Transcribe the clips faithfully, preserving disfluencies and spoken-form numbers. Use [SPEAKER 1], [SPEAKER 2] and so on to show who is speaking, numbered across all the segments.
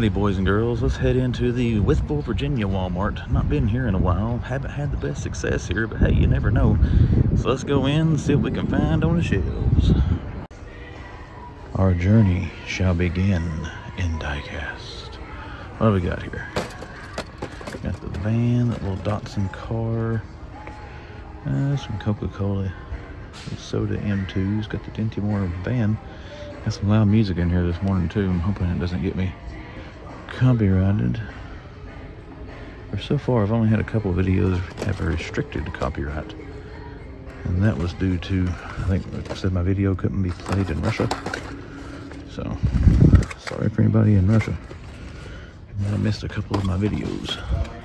[SPEAKER 1] Alrighty, boys and girls, let's head into the Withville, Virginia Walmart. Not been here in a while, haven't had the best success here, but hey, you never know. So let's go in and see what we can find on the shelves. Our journey shall begin in diecast. What do we got here? Got the van, that little Datsun car, uh, some Coca-Cola, some soda M twos, got the Dinty Moore van. Got some loud music in here this morning too. I'm hoping it doesn't get me copyrighted. Or so far I've only had a couple of videos have a restricted copyright, and that was due to, I think like I said, my video couldn't be played in Russia. So sorry for anybody in Russia. I missed a couple of my videos.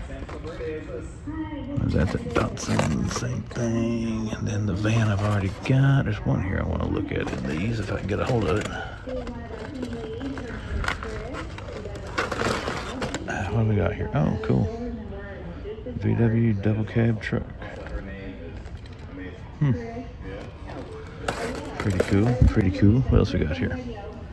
[SPEAKER 1] Was that the Datsun, same thing, and then the van I've already got. There's one here I want to look at in these if I can get a hold of it. What do we got here? Oh, cool. V W double cab truck. Hmm. Pretty cool. Pretty cool. What else we got here?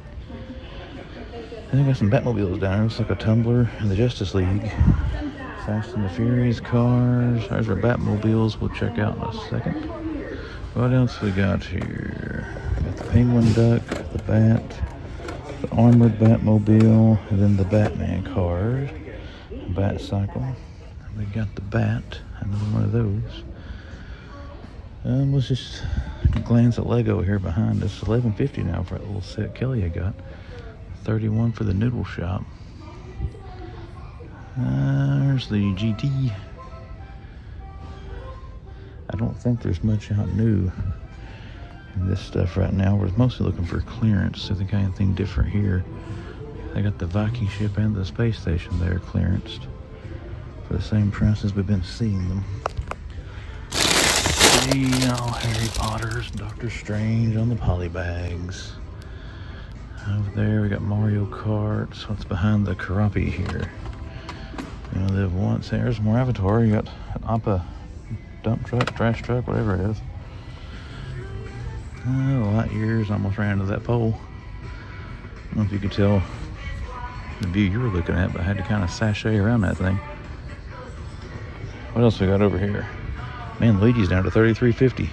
[SPEAKER 1] I think I got some Batmobiles down there. Looks like a Tumbler and the Justice League. Fast and the Furious cars. There's our Batmobiles. We'll check out in a second. What else we got here? Got the Penguin Duck, the Bat, the Armored Batmobile, and then the Batman cars. Bat Cycle. We got the Bat, another one of those. Um, let's just glance at Lego here behind us. eleven fifty now for that little set Kelly I got. thirty-one for the Noodle Shop. Uh, there's the G T. I don't think there's much out new in this stuff right now. We're mostly looking for clearance. So I think anything different here. They got the Viking ship and the space station there clearanced for the same price as we've been seeing them. See, all Harry Potter's, Doctor Strange on the poly bags. Over there we got Mario Karts. What's behind the Karapi here? You know, live once. There's more Avatar. You got an Appa dump truck, trash truck, whatever it is. Uh, light years, almost ran into that pole. I don't know if you could tell the view you were looking at, but I had to kind of sashay around that thing. What else we got over here? Man, Luigi's down to thirty-three fifty.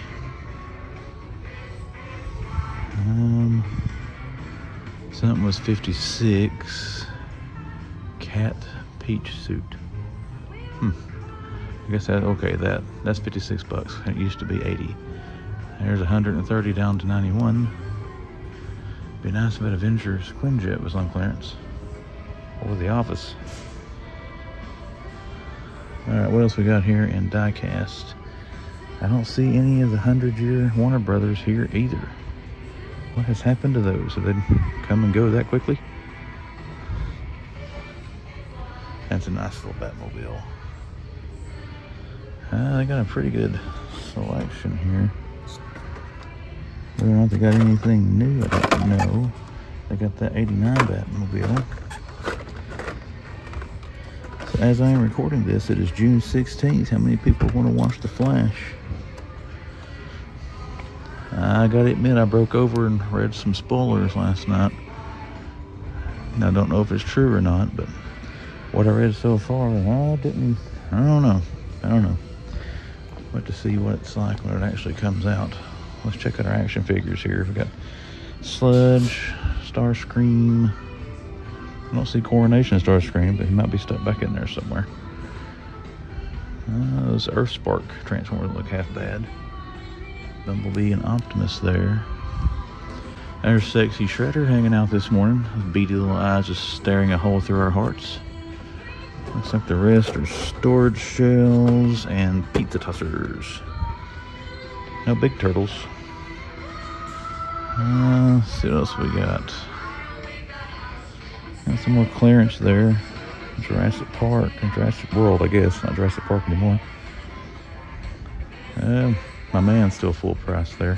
[SPEAKER 1] Um, something was fifty-six. Cat Peach suit. Hmm. I guess that okay. That that's fifty-six bucks. It used to be eighty. There's one hundred thirty down to ninety-one. Be nice if that Avengers Quinjet was on clearance. Or The Office. Alright, what else we got here in diecast? I don't see any of the hundred year Warner Brothers here either. What has happened to those? Did they come and go that quickly? That's a nice little Batmobile. Uh, they got a pretty good selection here. Whether or not they got anything new, I don't know. They got that eighty-nine Batmobile. So as I am recording this, it is June sixteenth. How many people want to watch The Flash? I gotta admit, I broke over and read some spoilers last night. Now, I don't know if it's true or not, but what I read so far, I didn't, I don't know. I don't know. But to see what it's like when it actually comes out. Let's check out our action figures here. We got Sludge, Starscream. I don't see Coronation Starscream, but he might be stuck back in there somewhere. Uh, those Earthspark Transformers look half bad. Bumblebee and Optimus there. There's Sexy Shredder hanging out this morning. His beady little eyes just staring a hole through our hearts. Looks like the rest are storage shells and pizza tossers. No big turtles. Uh, let's see what else we got. Got some more clearance there. Jurassic Park and Jurassic World, I guess. Not Jurassic Park anymore. Uh, my man's still full price there.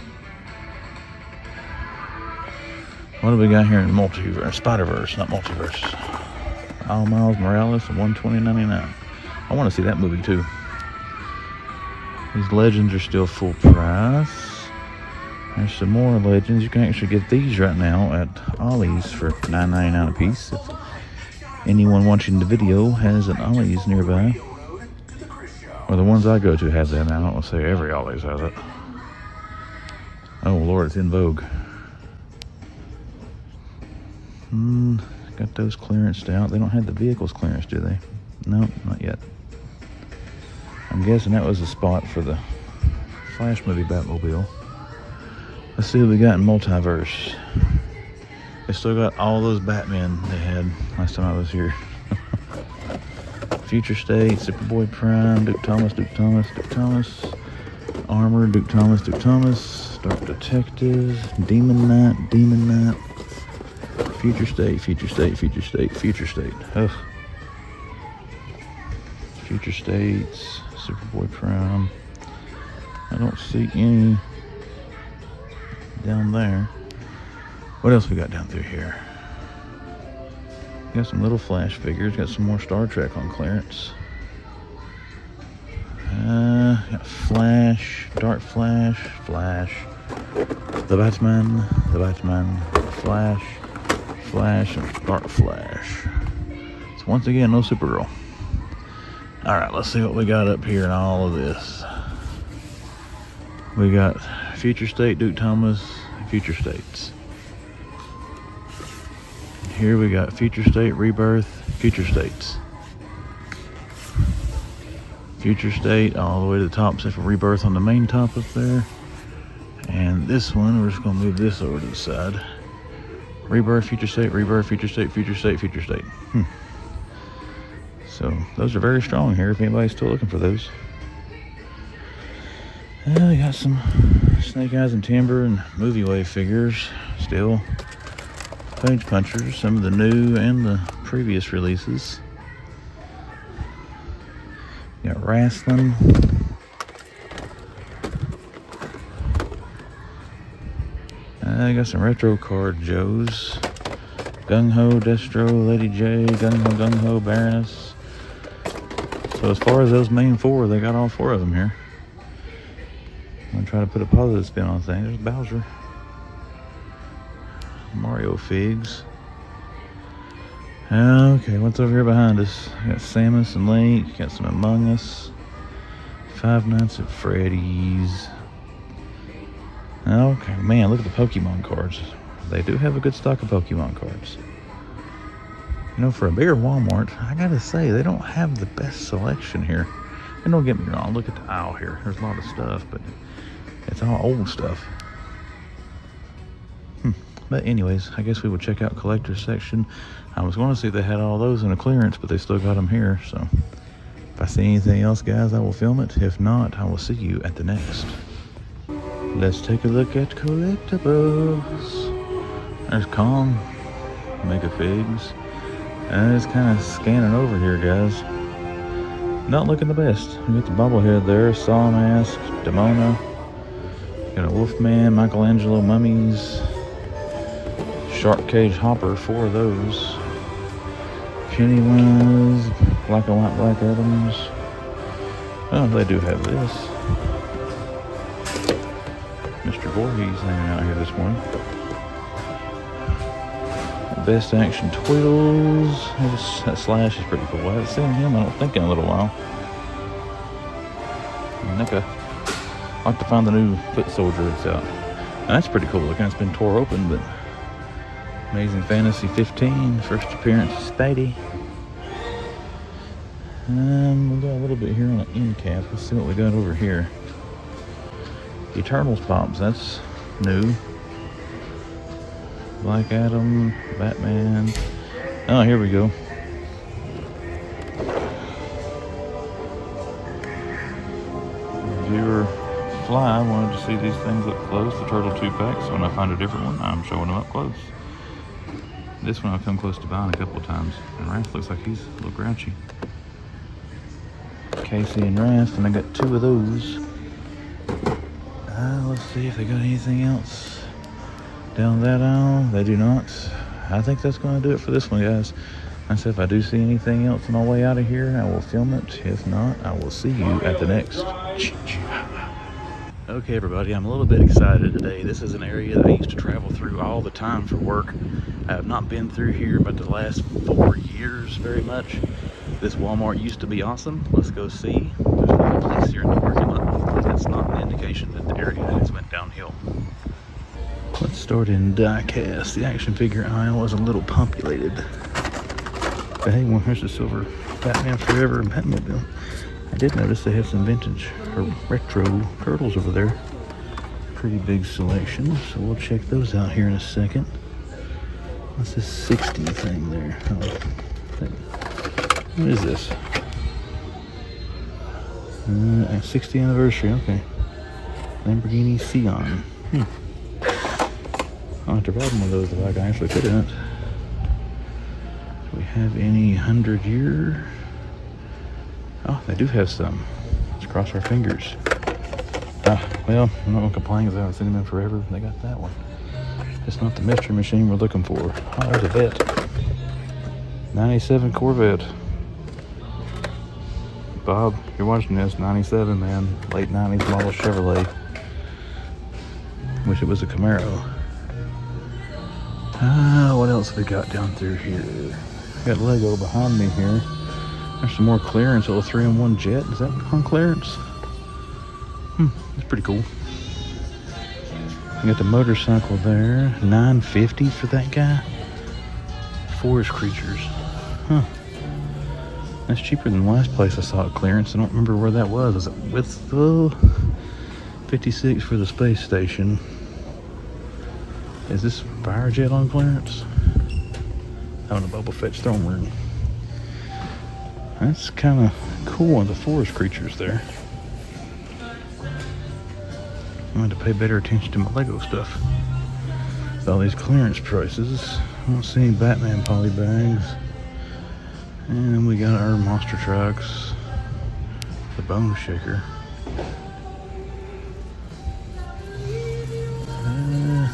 [SPEAKER 1] What do we got here in multiverse? Spider-Verse, not multiverse. All Miles Morales at one twenty ninety-nine. I want to see that movie too. These Legends are still full price. There's some more Legends. You can actually get these right now at Ollie's for nine ninety-nine a piece. If anyone watching the video has an Ollie's nearby. Or the ones I go to have them. I don't want to say every Ollie's has it. Oh Lord, it's in vogue. Hmm, got those clearanced out. They don't have the vehicles clearance, do they? No, not yet. I'm guessing that was the spot for the Flash movie Batmobile. Let's see what we got in Multiverse. They still got all those Batmen they had last time I was here. Future State, Superboy Prime, Duke Thomas, Duke Thomas, Duke Thomas, Armor, Duke Thomas, Duke Thomas, Dark Detectives, Demon Knight, Demon Knight, Future State, Future State, Future State, Future State. Ugh. Future States, Superboy Prime. I don't see any down there. What else we got down through here? Got some little Flash figures. Got some more Star Trek on clearance. Uh, got Flash, Dark Flash, Flash, the Batman, the Batman, Flash, Flash, and Dark Flash. So once again, no Supergirl. All right, let's see what we got up here in all of this. We got Future State, Duke Thomas, Future States. Here we got Future State, Rebirth, Future States. Future State all the way to the top, except for Rebirth on the main top up there. And this one, we're just gonna move this over to the side. Rebirth, Future State, Rebirth, Future State, Future State, Future State. Hmm. So those are very strong here if anybody's still looking for those. Uh, we got some Snake Eyes and Timber and Movie Wave figures still. Page punchers, some of the new and the previous releases. We got Wrestling. I uh, got some retro card Joes. Gung Ho, Destro, Lady J, Gung Ho, Gung Ho, Baroness. So as far as those main four, they got all four of them here. I'm gonna try to put a positive spin on things. There's Bowser. Mario Figs. Okay, what's over here behind us? We got Samus and Link. Got some Among Us. Five Nights at Freddy's. Okay, man, look at the Pokemon cards. They do have a good stock of Pokemon cards. You know, for a bigger Walmart, I gotta say, they don't have the best selection here. And don't get me wrong, look at the aisle here. There's a lot of stuff, but it's all old stuff. Hmm. But anyways, I guess we will check out collector's section. I was going to see if they had all those in a clearance, but they still got them here. So if I see anything else, guys, I will film it. If not, I will see you at the next. Let's take a look at collectibles. There's Kong, Mega Figs. And it's kind of scanning over here, guys. Not looking the best. We got the bobblehead there, Saw Mask, Demona. Got a Wolfman, Michelangelo mummies. Shark Cage Hopper, four of those. Pennywise, Black and White Black Adams. Oh, they do have this. Mister Voorhees hanging out here this morning. Best Action Tweedles. That Slash is pretty cool. I haven't seen him, I don't think, in a little while. I think I like to find the new foot soldier that's out. Now, that's pretty cool looking. It's been tore open, but Amazing Fantasy fifteen, first appearance of Spidey. Um, we got a little bit here on the end cap. Let's see what we got over here. Eternals Pops, that's new. Black Adam, Batman. Oh, here we go. Viewer Fly wanted to see these things up close, the Turtle two pack, so when I find a different one, I'm showing them up close. This one I've come close to buying a couple of times, and Raph looks like he's a little grouchy. Casey and Raph, and I got two of those. Uh, let's see if they got anything else down that aisle. They do not. I think that's going to do it for this one, guys. I said if I do see anything else on my way out of here, I will film it. If not, I will see you at the next. Okay, everybody, I'm a little bit excited today. This is an area that I used to travel through all the time for work. I have not been through here but the last four years very much. This Walmart used to be awesome. Let's go see. There's another place here in the parking lot. Hopefully that's not an indication that the area has went downhill. Let's start in die-cast. The action figure aisle is a little populated. But hey, well, here's the silver Batman Forever and Batmobile. I did notice they have some vintage or retro turtles over there. Pretty big selection, so we'll check those out here in a second. What's this sixty thing there? Oh, what is this? Uh, sixtieth anniversary, okay. Lamborghini Sion. Hmm. I'll have to ride one of those if I can actually fit in it. Do we have any hundred year? Oh, they do have some. Let's cross our fingers. Ah, well, I'm not gonna complain because I haven't seen them in forever. They got that one. It's not the mystery machine we're looking for. Oh, there's a vet. ninety-seven Corvette. Bob, you're watching this, ninety-seven, man. Late nineties model Chevrolet. Wish it was a Camaro. Ah, what else we got down through here? Got Lego behind me here. There's some more clearance. Oh, three in one jet. Is that on clearance? Hmm, that's pretty cool. You got the motorcycle there. nine fifty for that guy. Forest creatures. Huh. That's cheaper than the last place I saw at clearance. I don't remember where that was. Is it with the fifty-six for the space station? Is this fire jet on clearance? Oh, the Boba Fett's throne room. That's kind of cool on the forest creatures there. I had to pay better attention to my Lego stuff. With all these clearance prices. I don't see any Batman poly bags. And we got our monster trucks. The Bone Shaker. Uh,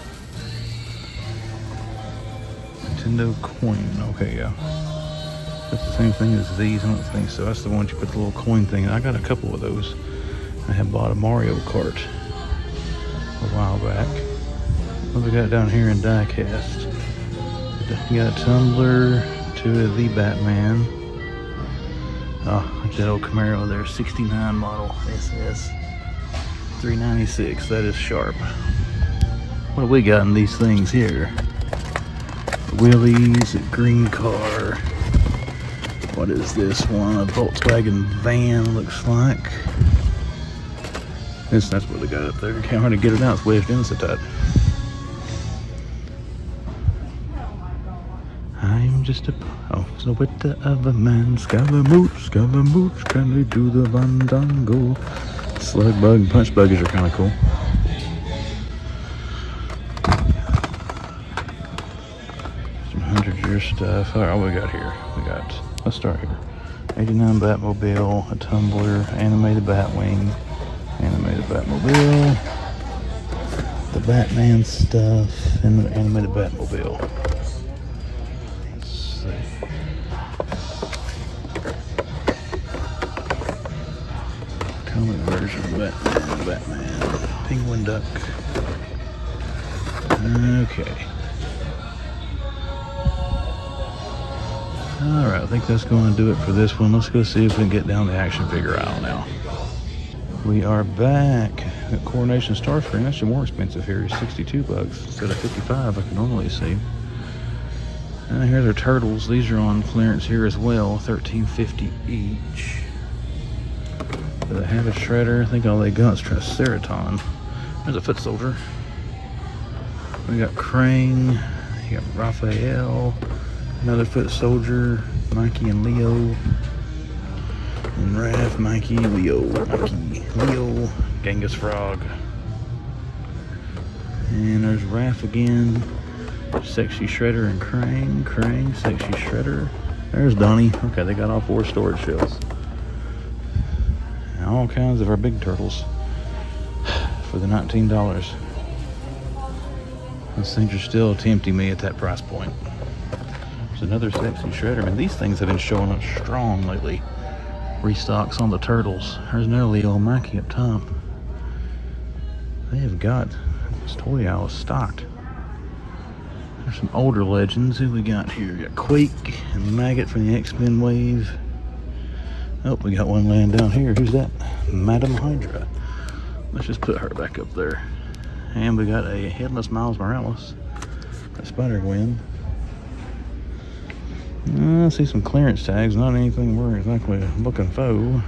[SPEAKER 1] Nintendo coin. Okay, yeah. That's the same thing as these. I don't think so. That's the ones you put the little coin thing in. I got a couple of those. I had bought a Mario Kart a while back. What we got down here in die-cast? You got a tumbler, two of the Batman. Oh, that's that old Camaro there, sixty-nine model S S. three ninety-six, that is sharp. What have we got in these things here? Willys, a green car. What is this one? A Volkswagen van, looks like. This, that's what they got up there. Can't hardly get it out. It's wedged in so tight. I'm just a oh, silhouette of a man. Scaramouche, Scaramouche, can they do the Vandango? Slug bug and punch buggies are kind of cool. Some hundred year stuff. All right, what we got here? We got. Let's start here. eighty-nine Batmobile, a tumbler, animated Batwing. Animated Batmobile, the Batman stuff, and the animated Batmobile. Let's see. Comic version of Batman, Batman, Penguin Duck. Okay. Alright, I think that's going to do it for this one. Let's go see if we can get down the action figure aisle now. We are back at Coronation Starscream. Actually more expensive here. sixty-two bucks instead of fifty-five I can normally see. And here's our turtles. These are on clearance here as well. thirteen fifty each. Do they have a shredder? I think all they got is Triceratops. There's a foot soldier. We got Crane. You got Raphael. Another foot soldier. Mikey and Leo. And Raph, Mikey, Leo, Mikey, Leo, Genghis Frog. And there's Raph again. Sexy Shredder and Crane, Crane, Sexy Shredder. There's Donnie. Okay, they got all four storage shelves. And all kinds of our big turtles for the nineteen dollars. Those things are still tempting me at that price point. There's another Sexy Shredder. I mean, these things have been showing up strong lately. Restocks on the turtles. There's another Leo Mikey up top. They have got this toy aisle stocked. There's some older legends. Who we got here? We got Quake and Maggot from the X-Men wave. Oh, we got one laying down here. Who's that? Madam Hydra. Let's just put her back up there. And we got a Headless Miles Morales. A Spider-Gwen. Uh, I see some clearance tags. Not anything we're exactly looking for.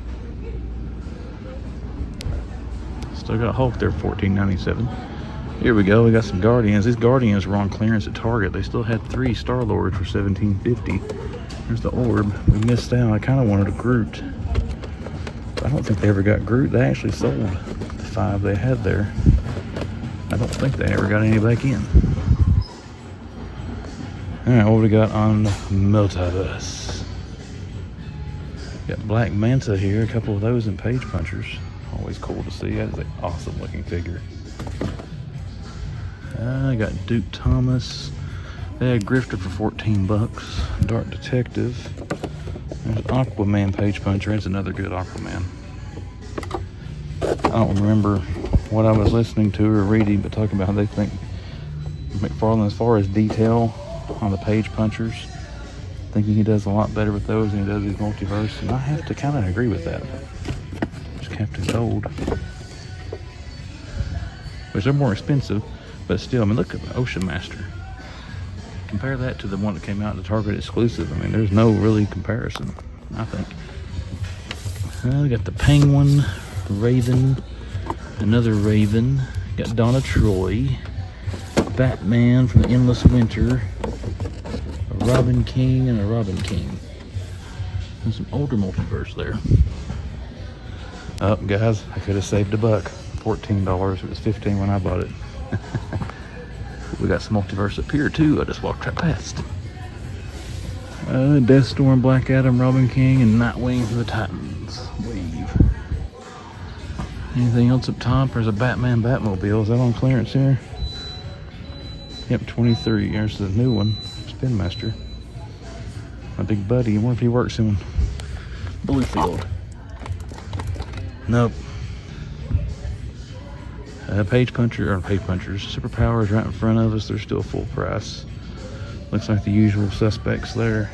[SPEAKER 1] Still got Hulk there, fourteen ninety-seven. Here we go. We got some Guardians. These Guardians were on clearance at Target. They still had three Star-Lords for seventeen fifty. There's the Orb. We missed out. I kind of wanted a Groot. I don't think they ever got Groot. They actually sold the five they had there. I don't think they ever got any back in. Alright, what we got on Multiverse? Got Black Manta here. A couple of those in Page Punchers. Always cool to see. That is an awesome looking figure. I uh, got Duke Thomas. They had Grifter for fourteen bucks. Dark Detective. There's Aquaman Page Puncher. That's another good Aquaman. I don't remember what I was listening to or reading, but talking about how they think McFarlane, as far as detail on the Page Punchers, thinking he does a lot better with those than he does his multiverse, and I have to kind of agree with that. Just Captain Cold, which they're more expensive, but still, I mean, look at the Ocean Master. Compare that to the one that came out in the Target exclusive. I mean, there's no really comparison, I think. Uh, we got the Penguin, Raven, another Raven. Got Donna Troy, Batman from the Endless Winter, a Robin King, and a Robin King. And some older multiverse there. Oh, guys, I could have saved a buck. fourteen dollars. It was fifteen when I bought it. We got some multiverse up here too. I just walked right past. Uh, Deathstorm, Black Adam, Robin King, and Nightwing for the Titans wave. Anything else up top? There's a Batman Batmobile. Is that on clearance here? Yep, twenty-three. There's the new one. Spin Master. My big buddy. I wonder if he works in Bluefield. Nope. Uh, Page Puncher, or Page Punchers, Superpowers right in front of us. They're still full price. Looks like the usual suspects there.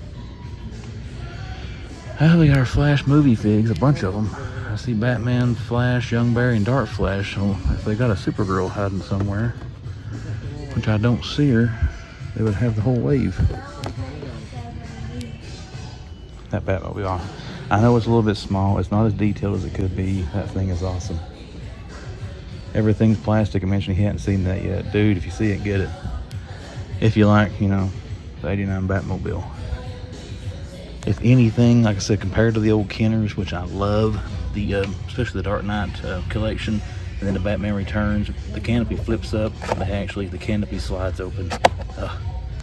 [SPEAKER 1] Oh, we got our Flash movie figs, a bunch of them. I see Batman, Flash, Young Barry, and Dark Flash. So if they got a Supergirl hiding somewhere, which I don't see her, they would have the whole wave. That Batmobile, I know it's a little bit small. It's not as detailed as it could be. That thing is awesome. Everything's plastic. I mentioned he hadn't seen that yet. Dude, if you see it, get it. If you like, you know, the eighty-nine Batmobile. If anything, like I said, compared to the old Kenners, which I love, the uh, especially the Dark Knight uh, collection, and then the Batman Returns, the canopy flips up, and they actually, the canopy slides open. Ugh.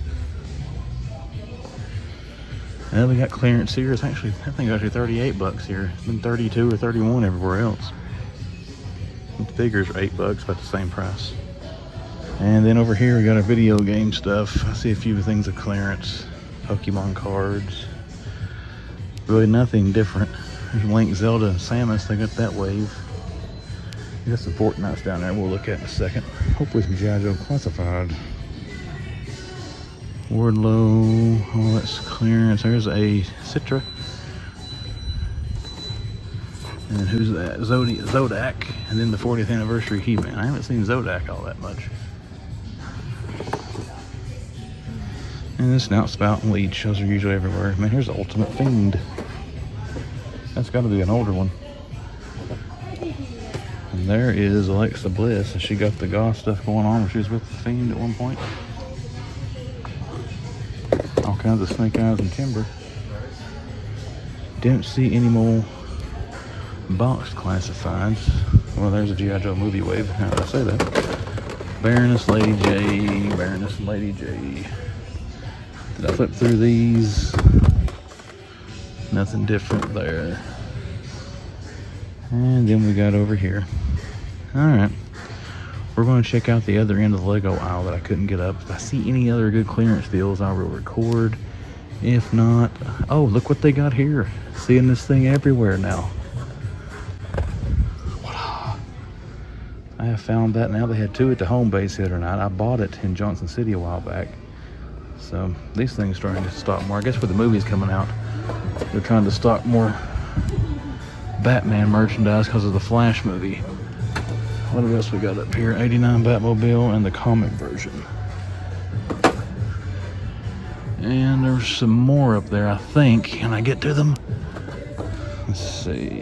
[SPEAKER 1] And we got clearance here. It's actually, I think actually thirty-eight bucks here. It's been thirty-two or thirty-one everywhere else. The figures are eight bucks, about the same price. And then over here we got our video game stuff. I see a few things of clearance. Pokemon cards. Really nothing different. There's Link, Zelda, and Samus. They got that wave. We got some Fortnites down there we'll look at in a second. Hopefully some G I Joe Classified. Wardlow. Oh, that's clearance. There's a Citra. And who's that? Zodi Zodak. And then the fortieth anniversary He-Man. I haven't seen Zodak all that much. And this Snout, Spout, and Leech. Those are usually everywhere. Man, here's the Ultimate Fiend. That's got to be an older one. And there is Alexa Bliss. And she got the goth stuff going on where she was with the Fiend at one point. All kinds of Snake Eyes and Timber. Didn't see any more boxed classifieds. Well, there's a G I Joe movie wave. How did I say that? Baroness, Lady J, Baroness, and Lady J. Did I flip through these? Nothing different there. And then we got over here. Alright. We're going to check out the other end of the Lego aisle that I couldn't get up. If I see any other good clearance deals, I will record. If not, oh, look what they got here. Seeing this thing everywhere now. I I have found that now. They had two at the home base the other night. I bought it in Johnson City a while back. So these things are starting to stock more. I guess with the movies coming out, they're trying to stock more Batman merchandise because of the Flash movie. What else we got up here? eighty-nine Batmobile and the comic version. And there's some more up there, I think. Can I get to them? Let's see.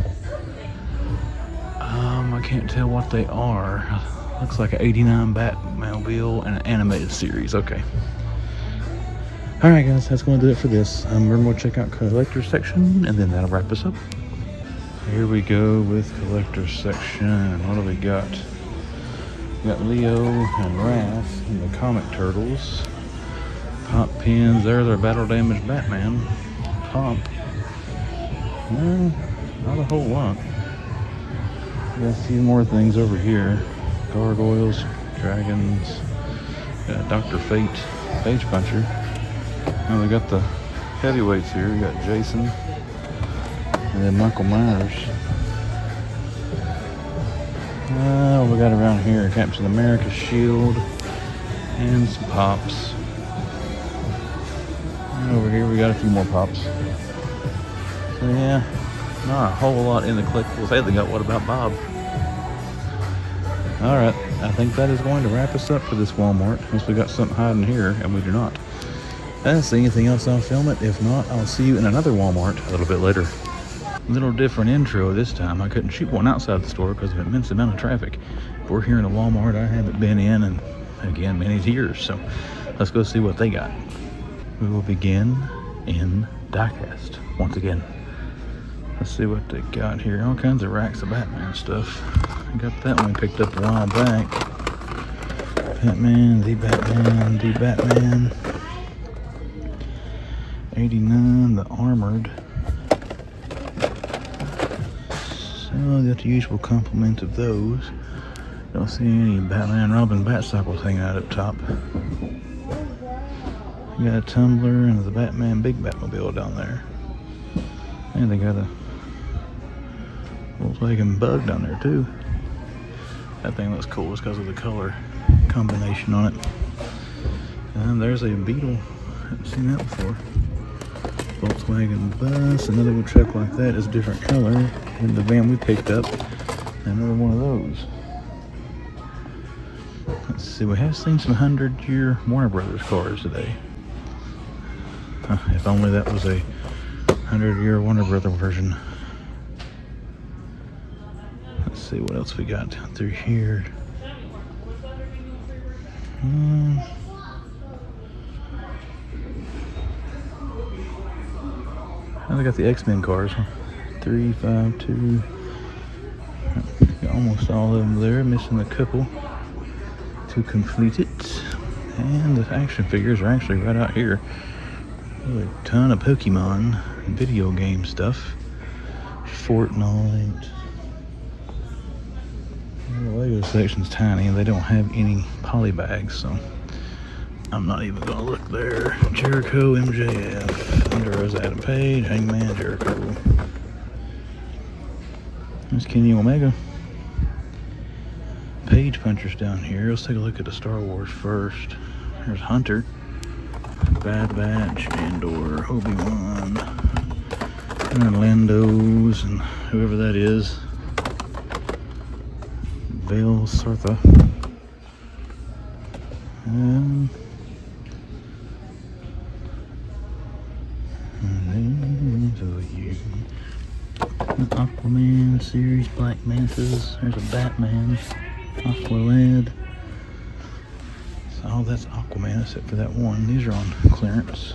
[SPEAKER 1] Um, I can't tell what they are. Looks like an eighty-nine Batmobile and an animated series. Okay. Alright guys, that's going to do it for this. Um, we're going to check out collector's section and then that'll wrap us up. Here we go with collector's section. What do we got? We got Leo and Raph and the comic turtles. Pop pins. There's our battle damaged Batman. Pop. No, not a whole lot. Got a few more things over here. Gargoyles, dragons. Got Doctor Fate, Page Puncher. And we got the heavyweights here. We got Jason and then Michael Myers. Uh, we got around here Captain America's shield and some pops. And over here we got a few more pops. So yeah, not a whole lot in the collectibles. Hey, they got What About Bob? Alright, I think that is going to wrap us up for this Walmart, unless we got something hiding here, and we do not. If I see anything else, I'll film it. If not, I'll see you in another Walmart a little bit later. A little different intro this time. I couldn't shoot one outside the store because of an immense amount of traffic. We're here in a Walmart I haven't been in in, again, many years. So let's go see what they got. We will begin in diecast once again. Let's see what they got here. All kinds of racks of Batman stuff. I got that one picked up a while back. Batman, the Batman, the Batman. eighty-nine, the Armored. So got the usual complement of those. Don't see any Batman, Robin, Batcycles hanging out up top. You got a Tumbler and the Batman Big Batmobile down there. And they got a Volkswagen Bug down there too. That thing looks cool just because of the color combination on it. And there's a Beetle. Haven't seen that before. Volkswagen Bus. Another one truck like that is a different color than the van we picked up. Another one of those. Let's see. We have seen some hundred-year Warner Brothers cars today. Huh, if only that was a hundred-year Warner Brothers version. Let's see what else we got through here. Hmm. And I got the X-Men cars. Three, five, two. Got almost all of them there. Missing a couple to complete it. And the action figures are actually right out here. A ton of Pokemon and video game stuff. Fortnite. The Lego section's tiny and they don't have any poly bags, so I'm not even gonna look there. Jericho, M J F, Under Rose, Adam Page, Hangman, Jericho. There's Kenny Omega. Page Punchers down here. Let's take a look at the Star Wars first. There's Hunter, Bad Batch, Andor, Obi-Wan, and Lando's, and whoever that is. Vale Sartha. And Aquaman series, Black Mantas. There's a Batman, Aqualad. So all that's Aquaman except for that one. These are on clearance.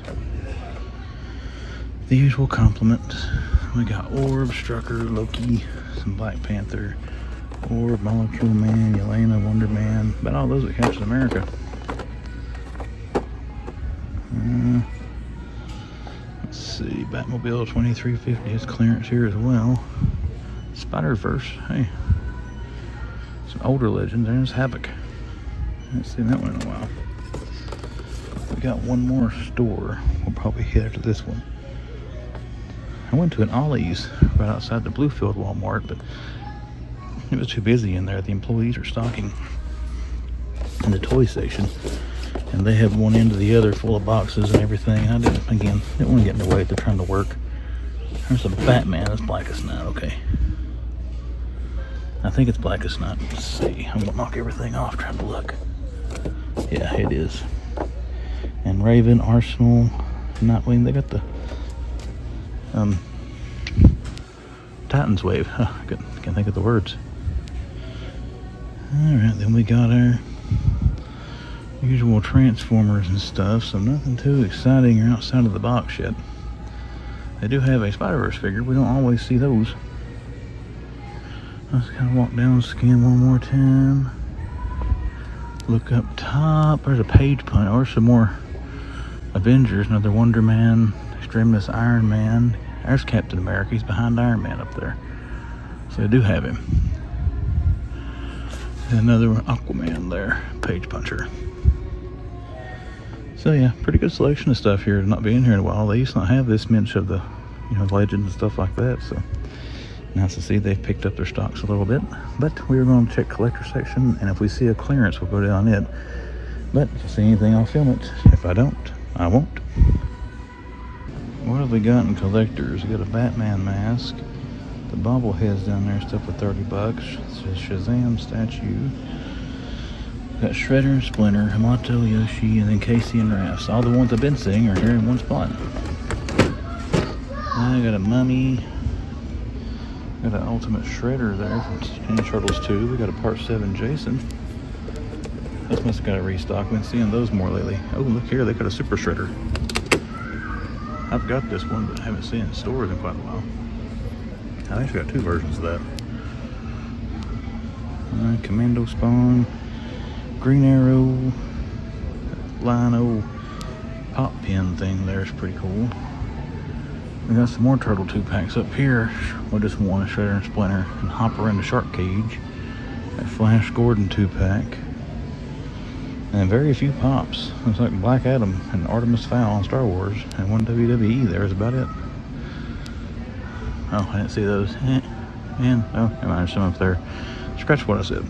[SPEAKER 1] The usual complement. We got Orb, Strucker, Loki, some Black Panther, Orb, Molecule Man, Yelena, Wonder Man. About all those at Captain America. Uh, let's see, Batmobile twenty-three fifty has clearance here as well. Spider-Verse, hey. Some older legends. There's Havoc. I haven't seen that one in a while. We got one more store. We'll probably head after this one. I went to an Ollie's right outside the Bluefield Walmart, but It was too busy in there. The employees are stocking in the toy section, and they have one end to the other full of boxes and everything. I didn't, again, didn't want to get in the way. They're trying to work. There's a Batman that's black as night. Okay. I think it's black as night. Let's see. I'm gonna knock everything off trying to look. Yeah, it is. And Raven, Arsenal, Nightwing. They got the um, Titans Wave. Huh, I can't, can't think of the words. Alright, then we got our usual Transformers and stuff, so nothing too exciting or outside of the box yet. They do have a Spider-Verse figure. We don't always see those. Let's kind of walk down, scan one more time. Look up top. There's a page punch, or some more Avengers. Another Wonder Man, Extremis Iron Man. There's Captain America. He's behind Iron Man up there. So they do have him. And another Aquaman there, page puncher. So yeah, pretty good selection of stuff here. Not being here in a while, they used to not have this much of the, you know, legends and stuff like that. So nice to see they've picked up their stocks a little bit. But we are going to check collector section, and if we see a clearance, we'll go down it. But if I see anything, I'll film it. If I don't, I won't. What have we got in collectors? We got a Batman mask. The bobbleheads down there stuff for thirty bucks. It's a Shazam statue. Got Shredder, Splinter, Hamato, Yoshi, and then Casey and Rafts. All the ones I've been seeing are here in one spot. I got a Mummy. Got an Ultimate Shredder there from Ninja Turtles two. We got a Part seven Jason. This must have got a restock. I've been seeing those more lately. Oh, look here, they got a Super Shredder. I've got this one, but I haven't seen it in stores in quite a while. I actually got two versions of that. Uh, Commando Spawn, Green Arrow, Lino, pop pin thing there's pretty cool. We got some more Turtle two packs up here. We just want a Shredder and Splinter and Hopper in the Shark Cage. That Flash Gordon two pack. And very few pops. Looks like Black Adam and Artemis Fowl on Star Wars, and one W W E there is about it. Oh, I didn't see those. Eh, man, oh, never mind, there's some up there. Scratch what I said.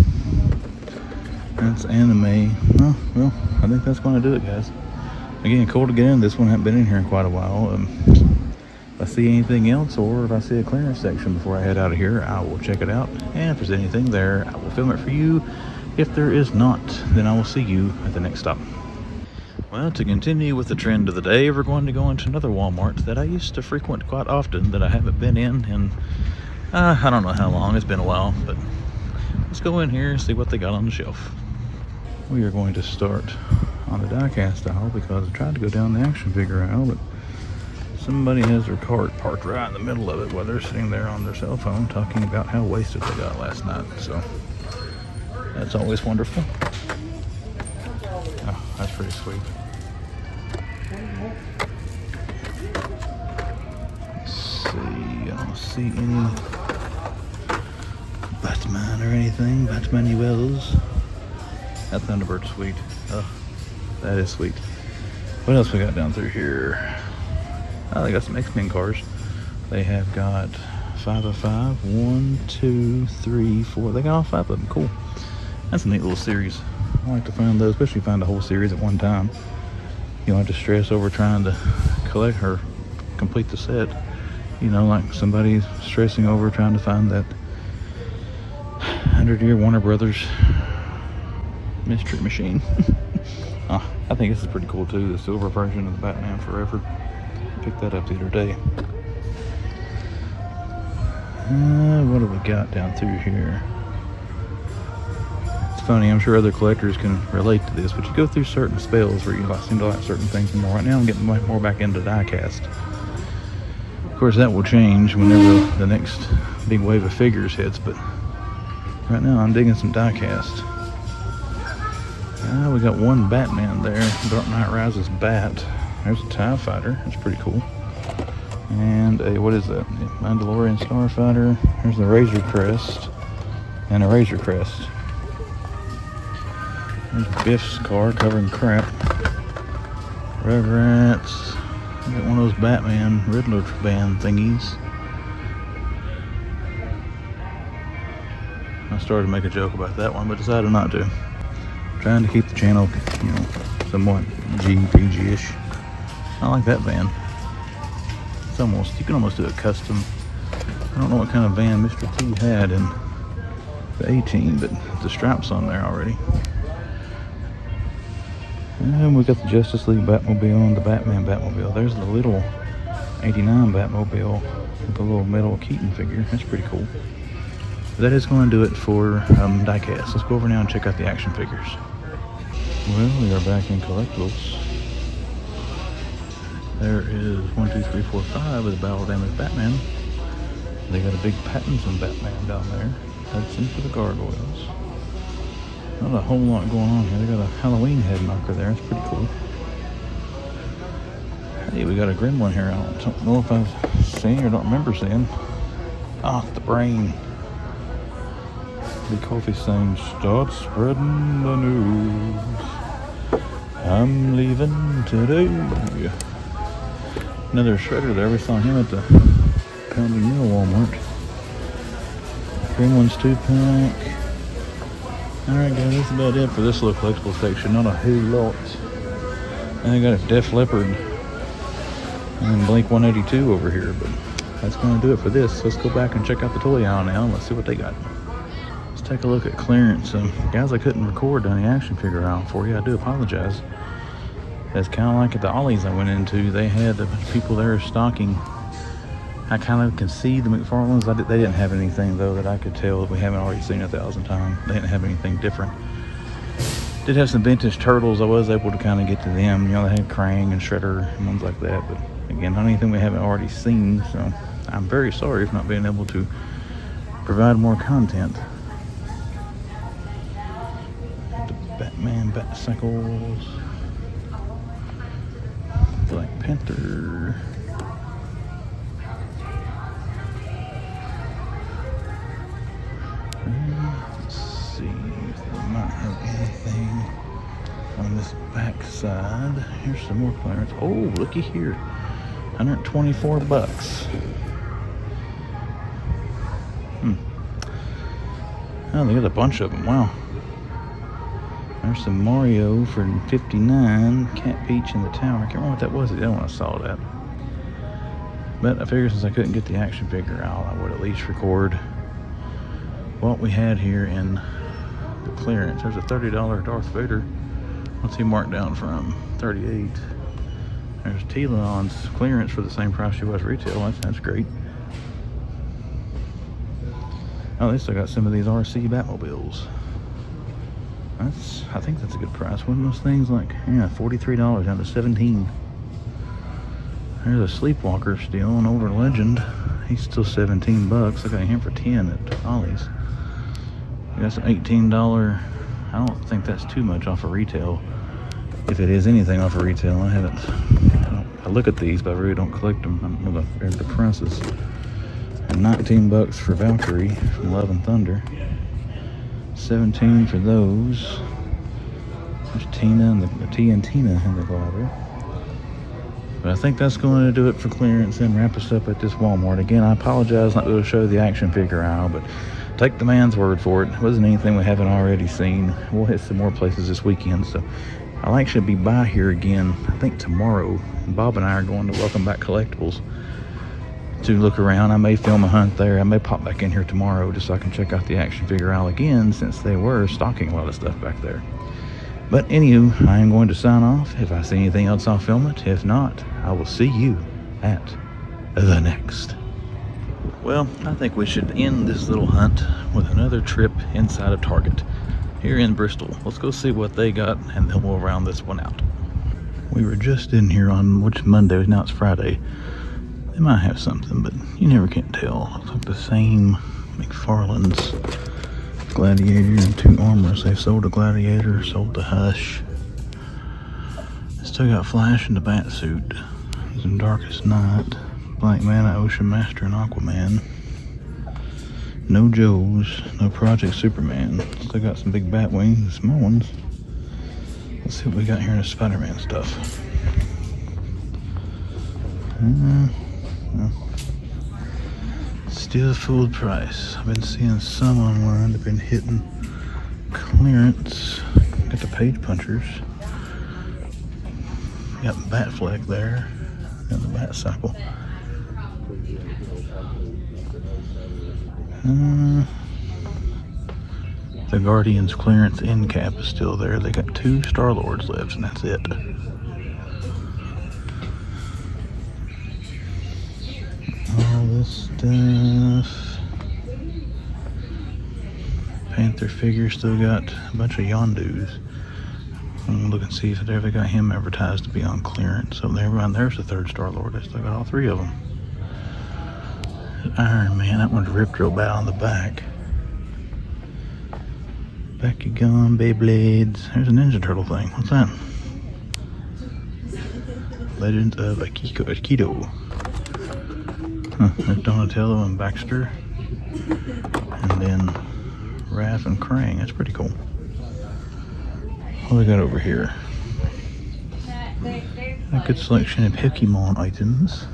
[SPEAKER 1] That's anime. Oh, well, I think that's going to do it, guys. Again, cool to get in. This one hasn't been in here in quite a while. Um, if I see anything else, or if I see a clearance section before I head out of here, I will check it out. And if there's anything there, I will film it for you. If there is not, then I will see you at the next stop. Well, to continue with the trend of the day, we're going to go into another Walmart that I used to frequent quite often that I haven't been in in, uh, I don't know how long, it's been a while, but let's go in here and see what they got on the shelf. We are going to start on the die-cast aisle because I tried to go down the action figure aisle, but somebody has their cart parked right in the middle of it while they're sitting there on their cell phone talking about how wasted they got last night, so that's always wonderful. Oh, that's pretty sweet. Let's see, I don't see any Batman or anything. Batman Wells. That Thunderbird's sweet. Oh, that is sweet. What else we got down through here? Oh, they got some X-Men cars. They have got five of five. One, two, three, four. They got all five of them. Cool. That's a neat little series. I like to find those, especially find a whole series at one time. You don't have to stress over trying to collect or complete the set. You know, like somebody's stressing over trying to find that hundred year Warner Brothers mystery machine. Oh, I think this is pretty cool too, the silver version of the Batman Forever. Picked that up the other day. Uh, what have we got down through here? It's funny, I'm sure other collectors can relate to this, but you go through certain spells where you seem to like certain things more. Right now I'm getting more back into die-cast. Of course that will change whenever the next big wave of figures hits, but right now I'm digging some die-cast. Uh, we got one Batman there, Dark Knight Rises Bat. There's a TIE Fighter, that's pretty cool. And a, what is that? Mandalorian Starfighter. There's the Razor Crest and a Razor Crest. There's Biff's car covering crap. Rugrats. I got one of those Batman Riddler band thingies. started to make a joke about that one, but decided not to. Trying to keep the channel, you know, somewhat G P G-ish. I like that van. It's almost, you can almost do a custom. I don't know what kind of van Mister T had in the eighteen, but the stripes on there already. And we got the Justice League Batmobile and the Batman Batmobile. There's the little eighty-nine Batmobile with the little metal Keaton figure. That's pretty cool. That is going to do it for um, diecast. Let's go over now and check out the action figures. Well, we are back in collectibles. There is one, two, three, four, five with the Battle Damage Batman. They got a big Pattinson Batman down there. Hudson for the gargoyles. Not a whole lot going on here. They got a Halloween head marker there. It's pretty cool. Hey, we got a Gremlin here. I don't know if I've seen or don't remember seeing. Ah, the brain. The coffee saying, start spreading the news. I'm leaving today. Another shredder there. We saw him at the Pounding Mill Walmart. Gremlins two pack. Alright guys, that's about it for this little collectible section. Not a whole lot. And I got a Def Leppard and Blink one eighty-two over here, but that's going to do it for this. Let's go back and check out the toy aisle now and let's see what they got. Let's take a look at clearance. Um, guys, I couldn't record on the action figure aisle for you. I do apologize. It's kind of like at the Ollie's I went into. They had the people there stocking. I kind of can see the McFarlanes. I did, they didn't have anything though that I could tell that we haven't already seen a thousand times. They didn't have anything different. Did have some vintage turtles. I was able to kind of get to them. You know, they had Krang and Shredder and ones like that. But again, not anything we haven't already seen. So I'm very sorry for not being able to provide more content. The Batman Batcycles. Black Panther. Let's see if they might have anything on this back side. Here's some more clearance. Oh, looky here. one hundred twenty-four bucks. Hmm. Oh, they got a bunch of them. Wow. There's some Mario for fifty-nine. Cat Peach in the tower. I can't remember what that was. I didn't want to saw that. But I figured since I couldn't get the action figure out, I would at least record what we had here in the clearance. There's a thirty dollar Darth Vader. What's he marked down from? thirty-eight. There's Telon's clearance for the same price she was retail. That's, that's great. Oh, they still got some of these R C Batmobiles. That's, I think that's a good price. One of those things like, yeah, forty-three dollars down to seventeen. There's a Sleepwalker still, an older legend. He's still seventeen bucks. I got him for ten at Ollie's. That's an eighteen dollar. I don't think that's too much off of retail. If it is anything off of retail, I haven't. I, don't, I look at these, but I really don't collect them. I don't know the, the prices. And nineteen bucks for Valkyrie from Love and Thunder. seventeen for those. There's Tina and the, the T and Tina in the glider. But I think that's going to do it for clearance and wrap us up at this Walmart. Again, I apologize not to show the action figure aisle, but take the man's word for it. It wasn't anything we haven't already seen. We'll hit some more places this weekend, so I'll actually be by here again, I think tomorrow. Bob and I are going to Welcome Back Collectibles to look around. I may film a hunt there. I may pop back in here tomorrow just so I can check out the action figure aisle again, since they were stocking a lot of stuff back there. But anywho, I am going to sign off. If I see anything else, I'll film it. If not, I will see you at the next. Well, I think we should end this little hunt with another trip inside of Target here in Bristol. Let's go see what they got, and then we'll round this one out. We were just in here on, which Monday, now it's Friday. They might have something, but you never can tell. Looks like the same McFarlane's Gladiator and two armors. They've sold a Gladiator, sold the Hush. Still got Flash in the Batsuit. Some Darkest Night, Black Manta, Ocean Master, and Aquaman. No Joes, no Project Superman. Still got some big bat wings, small ones. Let's see what we got here in the Spider-Man stuff. Uh, well, Still full price. I've been seeing some online. They've been hitting clearance. Got the page punchers. Got the bat fleck there. And the bat cycle. Uh, the Guardians clearance end cap is still there. They got two Star Lords left, and that's it. All this stuff. Panther figure still got a bunch of Yondus. I'm gonna look and see if they ever got him advertised to be on clearance. So there, there's the third Star Lord. I still got all three of them. Iron Man, that one's ripped real bad on the back. Bakugan, Beyblades. There's a Ninja Turtle thing. What's that? Legend of Akiko, Aikido. Huh, there's Donatello and Baxter. And then Raph and Krang. That's pretty cool. What do we got over here? A good selection of Pokemon items.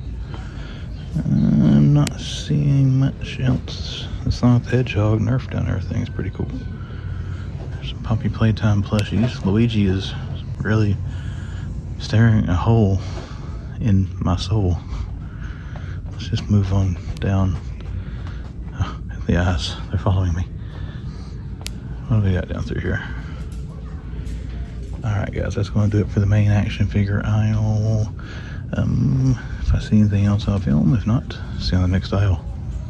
[SPEAKER 1] I'm not seeing much else. The Sonic the Hedgehog nerf down everything is pretty cool. There's some Poppy Playtime plushies. Luigi is really staring a hole in my soul. Let's just move on down. Oh, the eyes, they're following me. What do we got down through here? Alright guys, that's going to do it for the main action figure aisle. Um, if I see anything else I'll film. If not, see you on the next aisle.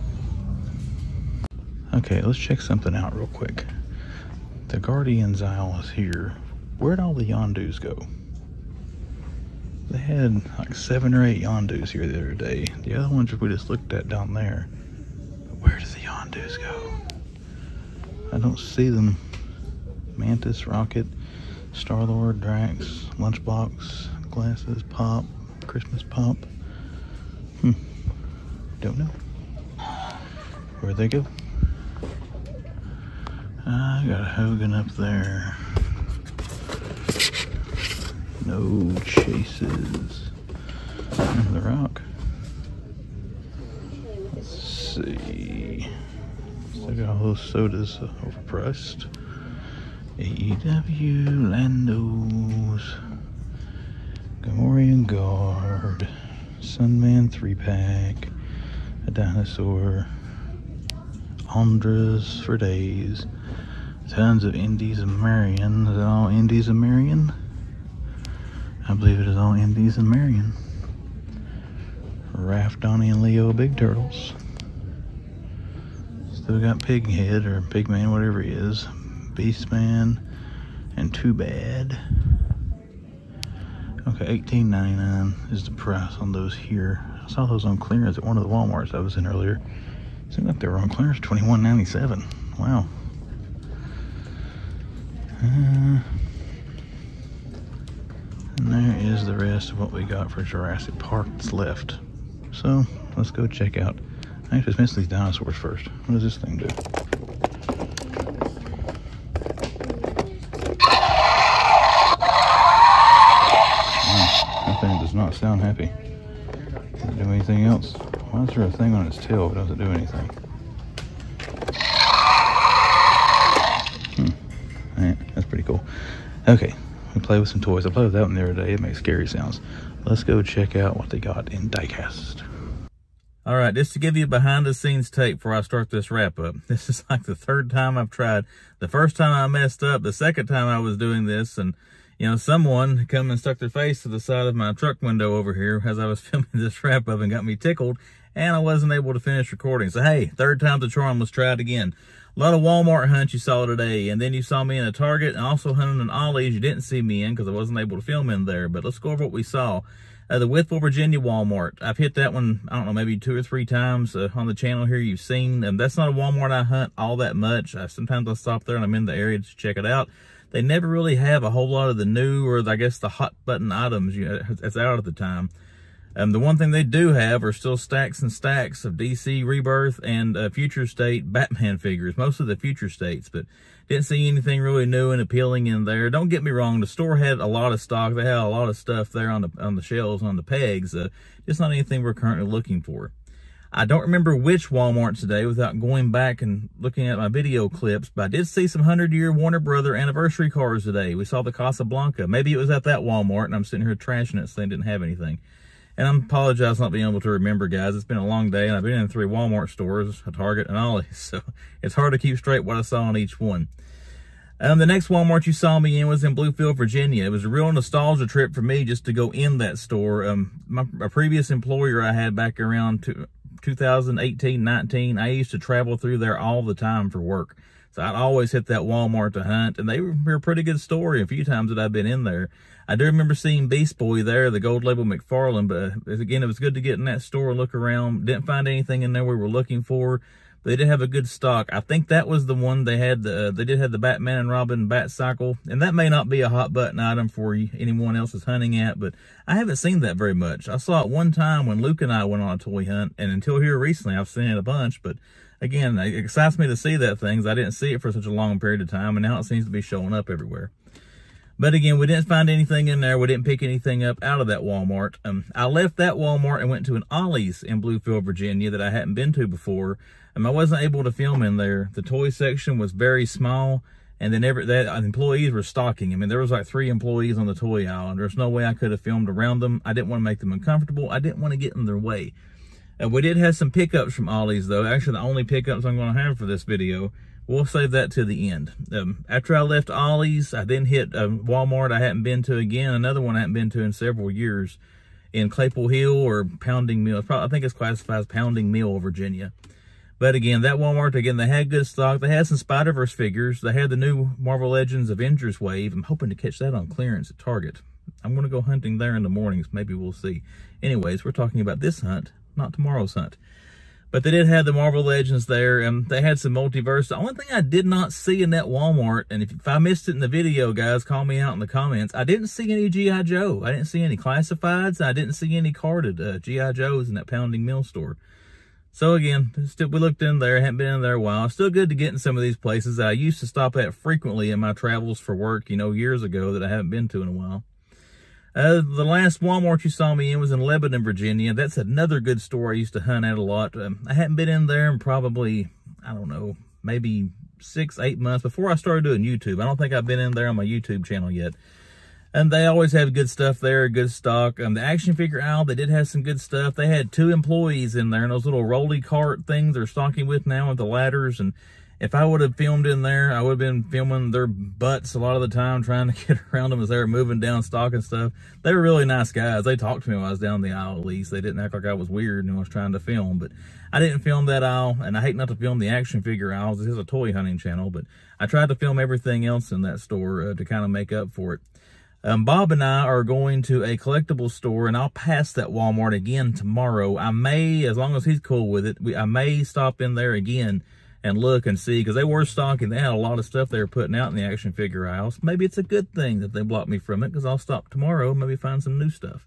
[SPEAKER 1] Okay, let's check something out real quick. The Guardians aisle is here. Where'd all the Yondus go? They had like seven or eight Yondus here the other day. The other ones we just looked at down there. But where did the Yondus go? I don't see them. Mantis, Rocket, Star-Lord, Drax, Lunchbox, Glasses, Pop, Christmas Pop. Hmm. Don't know. Where'd they go? I got a Hogan up there. No chases. There's the Rock. Let's see. Still got all those sodas uh, overpriced. A E W, Landos, Gamorrean Guard, Sunman three pack, a dinosaur, Andras for days, tons of Indies of Marion. Is it all Indies of Marion? I believe it is all Indies of Marion. Raph, Donnie, and Leo Big Turtles. Still got Pighead or Pigman, whatever he is. Beastman and Too Bad. Okay, eighteen ninety-nine is the price on those here. I saw those on clearance at one of the Walmarts I was in earlier. Seemed like they were on clearance, twenty-one ninety-seven. Wow. Uh, and there is the rest of what we got for Jurassic Park that's left. So let's go check out. I actually missed these dinosaurs first. What does this thing do? That thing does not sound happy. Doesn't do anything else. Why is there a thing on its tail that doesn't do anything? Hmm. Right, that's pretty cool. Okay, we play with some toys. I played with that one the other day. It makes scary sounds. Let's go check out what they got in diecast. All right, just to give you behind the scenes tape before I start this wrap up. This is like the third time I've tried. The first time I messed up, the second time I was doing this, and you know, someone come and stuck their face to the side of my truck window over here as I was filming this wrap up and got me tickled, and I wasn't able to finish recording. So hey, third time's a charm. Let's try it again. A lot of Walmart hunts you saw today, and then you saw me in a Target and also hunting an Ollie's you didn't see me in because I wasn't able to film in there. But let's go over what we saw. Uh, the Withville, Virginia Walmart. I've hit that one, I don't know, maybe two or three times uh, on the channel here you've seen. And that's not a Walmart I hunt all that much. I, sometimes I stop there and I'm in the area to check it out. They never really have a whole lot of the new or the, I guess the hot button items you know, that's out at the time. Um, the one thing they do have are still stacks and stacks of D C Rebirth and uh, Future State Batman figures, most of the Future States, but didn't see anything really new and appealing in there. Don't get me wrong, the store had a lot of stock. They had a lot of stuff there on the on the shelves, on the pegs, uh, just not anything we're currently looking for. I don't remember which Walmart today without going back and looking at my video clips, but I did see some hundred-year Warner Brother anniversary cars today. We saw the Casablanca. Maybe it was at that Walmart, and I'm sitting here trashing it saying it didn't have anything. And I apologize not being able to remember, guys. It's been a long day, and I've been in three Walmart stores, a Target, and Ollie's, so it's hard to keep straight what I saw on each one. Um, the next Walmart you saw me in was in Bluefield, Virginia. It was a real nostalgia trip for me just to go in that store. Um, my, my previous employer I had back around to, two thousand eighteen, nineteen, I used to travel through there all the time for work. So I'd always hit that Walmart to hunt, and they were, were a pretty good story a few times that I've been in there. I do remember seeing Beast Boy there, the gold label McFarlane, but uh, again, it was good to get in that store, look around. Didn't find anything in there we were looking for. They did have a good stock. I think that was the one they had. The, uh, they did have the Batman and Robin Bat Cycle, and that may not be a hot button item for you, anyone else is hunting at, but I haven't seen that very much. I saw it one time when Luke and I went on a toy hunt, and until here recently, I've seen it a bunch. But again, it excites me to see that things. I didn't see it for such a long period of time, and now it seems to be showing up everywhere. But again, we didn't find anything in there. We didn't pick anything up out of that Walmart. Um, I left that Walmart and went to an Ollie's in Bluefield, Virginia that I hadn't been to before. Um, I wasn't able to film in there. The toy section was very small, and then every that employees were stocking. I mean, there was like three employees on the toy aisle, and there's no way I could have filmed around them. I didn't want to make them uncomfortable. I didn't want to get in their way. Uh, we did have some pickups from Ollie's, though. Actually, the only pickups I'm going to have for this video. We'll save that to the end. Um, after I left Ollie's, I then hit a Walmart I hadn't been to again, another one I hadn't been to in several years, in Claypool Hill or Pounding Mill. Probably, I think it's classified as Pounding Mill, Virginia. But again, that Walmart, again, they had good stock. They had some Spider-Verse figures. They had the new Marvel Legends Avengers Wave. I'm hoping to catch that on clearance at Target. I'm going to go hunting there in the mornings. Maybe we'll see. Anyways, we're talking about this hunt, not tomorrow's hunt. But they did have the Marvel Legends there, and they had some multiverse. The only thing I did not see in that Walmart, and if, if I missed it in the video, guys, call me out in the comments. I didn't see any G I Joe. I didn't see any classifieds. I didn't see any carded uh, G I Joes in that Pounding Mill store. So again, still, we looked in there. Haven't been in there a while. It's still good to get in some of these places that I used to stop at frequently in my travels for work, you know, years ago that I haven't been to in a while. Uh, the last Walmart you saw me in was in Lebanon, Virginia. That's another good store I used to hunt at a lot. Um, I hadn't been in there in probably, I don't know, maybe six, eight months before I started doing YouTube. I don't think I've been in there on my YouTube channel yet. And they always have good stuff there, good stock. Um, the action figure aisle, they did have some good stuff. They had two employees in there, and those little rolly cart things they're stocking with now with the ladders. And if I would have filmed in there, I would have been filming their butts a lot of the time, trying to get around them as they were moving down stock and stuff. They were really nice guys. They talked to me when I was down the aisle, at least. They didn't act like I was weird and I was trying to film. But I didn't film that aisle, and I hate not to film the action figure aisles. This is a toy hunting channel, but I tried to film everything else in that store uh, to kind of make up for it. Um, Bob and I are going to a collectible store, and I'll pass that Walmart again tomorrow. I may, as long as he's cool with it, we, I may stop in there again and look and see, because they were stocking. They had a lot of stuff they were putting out in the action figure aisles. Maybe it's a good thing that they blocked me from it, because I'll stop tomorrow and maybe find some new stuff.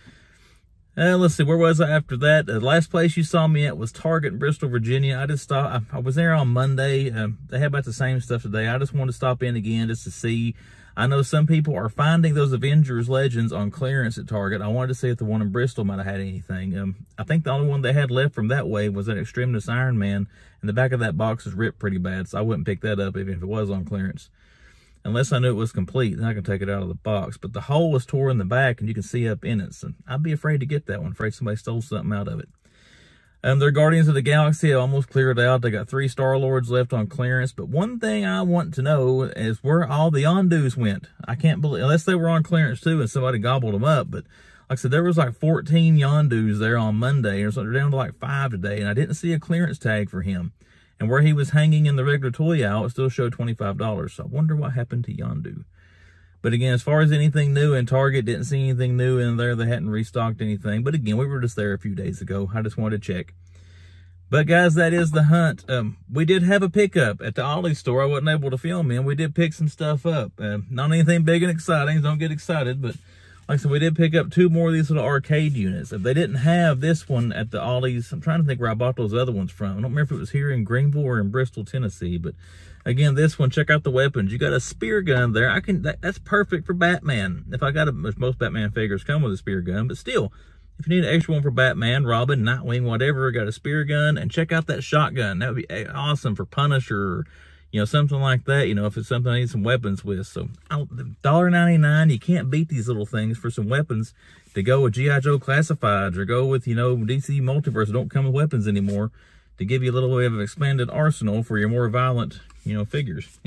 [SPEAKER 1] Uh, let's see, where was I after that? The last place you saw me at was Target in Bristol, Virginia. I just stopped. I, I was there on Monday. Um, they had about the same stuff today. I just wanted to stop in again just to see. I know some people are finding those Avengers Legends on clearance at Target. I wanted to see if the one in Bristol might have had anything. Um, I think the only one they had left from that wave was that Extremis Iron Man, and the back of that box is ripped pretty bad, so I wouldn't pick that up even if it was on clearance. Unless I knew it was complete, then I can take it out of the box. But the hole was tore in the back, and you can see up in it, so I'd be afraid to get that one, afraid somebody stole something out of it. Um, their Guardians of the Galaxy I almost cleared out. They got three Star-Lords left on clearance. But one thing I want to know is where all the Yondus went. I can't believe, unless they were on clearance too and somebody gobbled them up. But like I said, there was like fourteen Yondus there on Monday. Or so they're down to like five today. And I didn't see a clearance tag for him. And where he was hanging in the regular toy aisle, it still showed twenty-five dollars. So I wonder what happened to Yondu. But again, as far as anything new in Target, didn't see anything new in there. They hadn't restocked anything. But again, we were just there a few days ago. I just wanted to check. But guys, that is the hunt. Um, we did have a pickup at the Ollie's store. I wasn't able to film in. We did pick some stuff up. Uh, not anything big and exciting. Don't get excited. But like I said, we did pick up two more of these little arcade units. If they didn't have this one at the Ollie's, I'm trying to think where I bought those other ones from. I don't remember if it was here in Greenville or in Bristol, Tennessee. But again, this one, check out the weapons. You got a spear gun there. I can. That, that's perfect for Batman. If I got a, most Batman figures come with a spear gun, but still, If you need an extra one for Batman, Robin, Nightwing, whatever, got a spear gun, and check out that shotgun. That would be awesome for Punisher, or, you know, something like that, you know, if it's something I need some weapons with. So, one ninety-nine, you can't beat these little things for some weapons to go with G I Joe Classifieds, or go with, you know, D C Multiverse don't come with weapons anymore, to give you a little bit of an expanded arsenal for your more violent, you know, figures.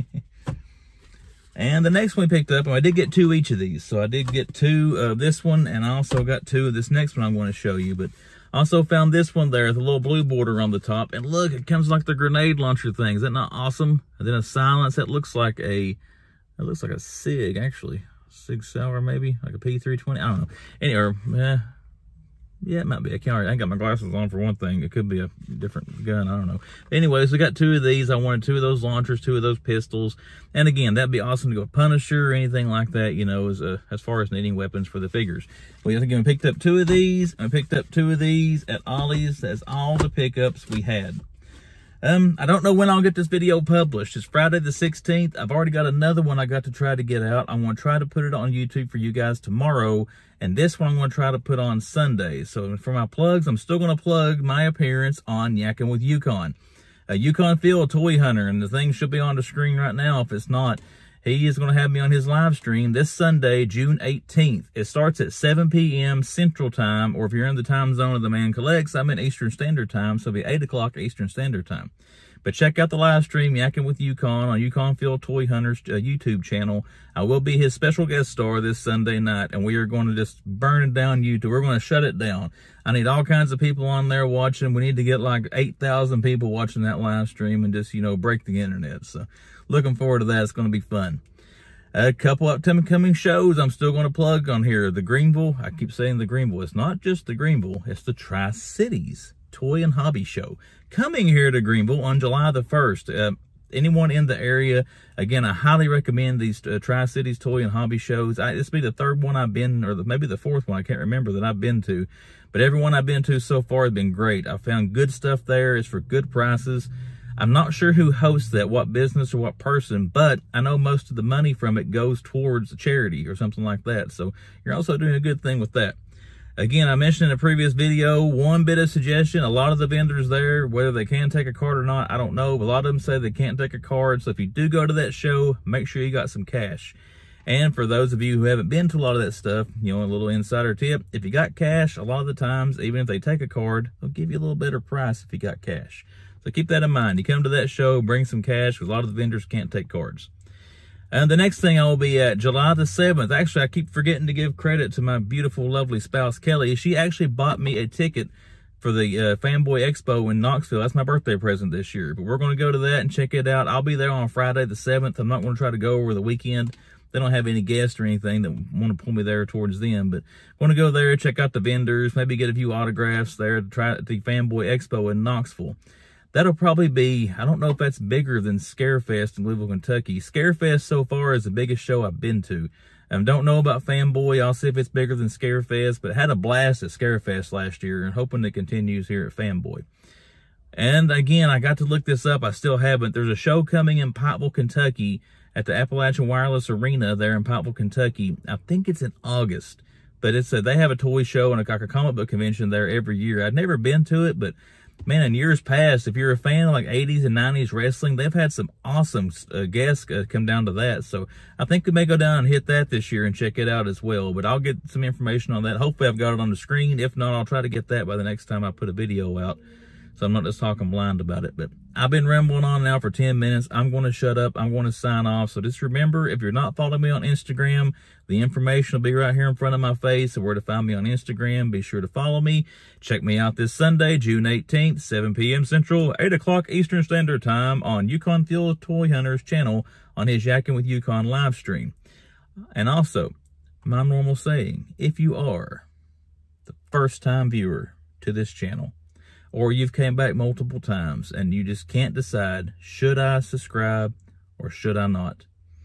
[SPEAKER 1] And the next one we picked up, and I did get two each of these. So I did get two of this one, and I also got two of this next one I'm going to show you. But also found this one there with a little blue border on the top. And look, it comes like the grenade launcher thing. Is that not awesome? And then a silence that looks like a, it looks like a SIG, actually. SIG Sauer, maybe? Like a P three twenty? I don't know. Anyway, eh, yeah, it might be. I can't. I ain't got my glasses on for one thing. It could be a different gun. I don't know. Anyways, we got two of these. I wanted two of those launchers, two of those pistols. And again, that'd be awesome to go Punisher or anything like that, you know, as a, as far as needing weapons for the figures. We again picked up two of these. I picked up two of these at Ollie's. That's all the pickups we had. Um, I don't know when I'll get this video published. It's Friday the sixteenth. I've already got another one I got to try to get out. I'm going to try to put it on YouTube for you guys tomorrow. And this one I'm going to try to put on Sunday. So for my plugs, I'm still going to plug my appearance on Yakking with Yukon. Uh, Yukon Phil, a toy hunter, and the thing should be on the screen right now if it's not. He is going to have me on his live stream this Sunday, June eighteenth. It starts at seven P M Central Time, or if you're in the time zone of the Man Collects, I'm in Eastern Standard Time, so it'll be eight o'clock Eastern Standard Time. But check out the live stream, Yakking with Yukon, on Yukon Phil Toy Hunters uh, YouTube channel. I will be his special guest star this Sunday night, and we are going to just burn it down YouTube. We're going to shut it down. I need all kinds of people on there watching. We need to get like eight thousand people watching that live stream and just, you know, break the internet. So looking forward to that. It's going to be fun. A couple upcoming shows I'm still going to plug on here. The Greenville, I keep saying the Greenville. It's not just the Greenville, it's the Tri-Cities Toy and Hobby Show. Coming here to Greenville on July the first. Uh, anyone in the area, again, I highly recommend these uh, Tri-Cities Toy and Hobby Shows. I, this will be the third one I've been, or the, maybe the fourth one, I can't remember, that I've been to. But every one I've been to so far has been great. I found good stuff there. It's for good prices. I'm not sure who hosts that, what business or what person, but I know most of the money from it goes towards a charity or something like that. So you're also doing a good thing with that. Again, I mentioned in a previous video, one bit of suggestion. A lot of the vendors there, whether they can take a card or not, I don't know. But a lot of them say they can't take a card. So if you do go to that show, make sure you got some cash. And for those of you who haven't been to a lot of that stuff, you know, a little insider tip, if you got cash, a lot of the times, even if they take a card, they'll give you a little better price if you got cash. So keep that in mind. You come to that show, bring some cash, because a lot of the vendors can't take cards. And the next thing I will be at July the seventh. Actually, I keep forgetting to give credit to my beautiful, lovely spouse, Kelly. She actually bought me a ticket for the uh, Fanboy Expo in Knoxville. That's my birthday present this year. But we're going to go to that and check it out. I'll be there on Friday the seventh. I'm not going to try to go over the weekend. They don't have any guests or anything that want to pull me there towards them. But I'm going to go there, check out the vendors, maybe get a few autographs there to try at the Fanboy Expo in Knoxville. That'll probably be, I don't know if that's bigger than Scarefest in Louisville, Kentucky. Scarefest so far is the biggest show I've been to. I um, don't know about Fanboy. I'll see if it's bigger than Scarefest, but had a blast at Scarefest last year and hoping it continues here at Fanboy. And again, I got to look this up. I still haven't. There's a show coming in Pikeville, Kentucky at the Appalachian Wireless Arena there in Pikeville, Kentucky. I think it's in August, but it's a, they have a toy show and a, like a comic book convention there every year. I'd never been to it, but man, in years past, if you're a fan of like eighties and nineties wrestling, they've had some awesome uh, guests uh, come down to that. So I think we may go down and hit that this year and check it out as well. But I'll get some information on that. Hopefully I've got it on the screen. If not, I'll try to get that by the next time I put a video out. So I'm not just talking blind about it. But I've been rambling on now for ten minutes. I'm going to shut up. I'm going to sign off. So just remember, if you're not following me on Instagram, the information will be right here in front of my face. So where to find me on Instagram, be sure to follow me. Check me out this Sunday, June eighteenth, seven P M Central, eight o'clock Eastern Standard Time on Yukon Phil Toy Hunters channel on his Yakking with Yukon live stream. And also, my normal saying, if you are the first time viewer to this channel, or you've came back multiple times and you just can't decide, should I subscribe or should I not?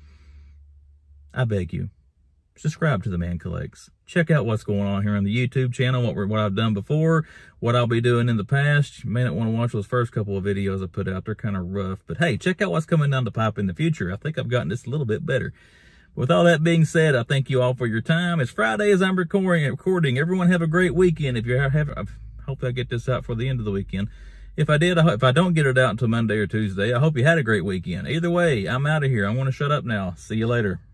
[SPEAKER 1] I beg you, subscribe to The Man Collects. Check out what's going on here on the YouTube channel, what, we're, what I've done before, what I'll be doing in the past. You may not want to watch those first couple of videos I put out. They're kind of rough. But hey, check out what's coming down the pipe in the future. I think I've gotten this a little bit better. With all that being said, I thank you all for your time. It's Friday as I'm recording. recording. Everyone have a great weekend. If you have, I hope I get this out for the end of the weekend. If I did, I hope, if I don't get it out until Monday or Tuesday, I hope you had a great weekend. Either way, I'm out of here. I want to shut up now. See you later.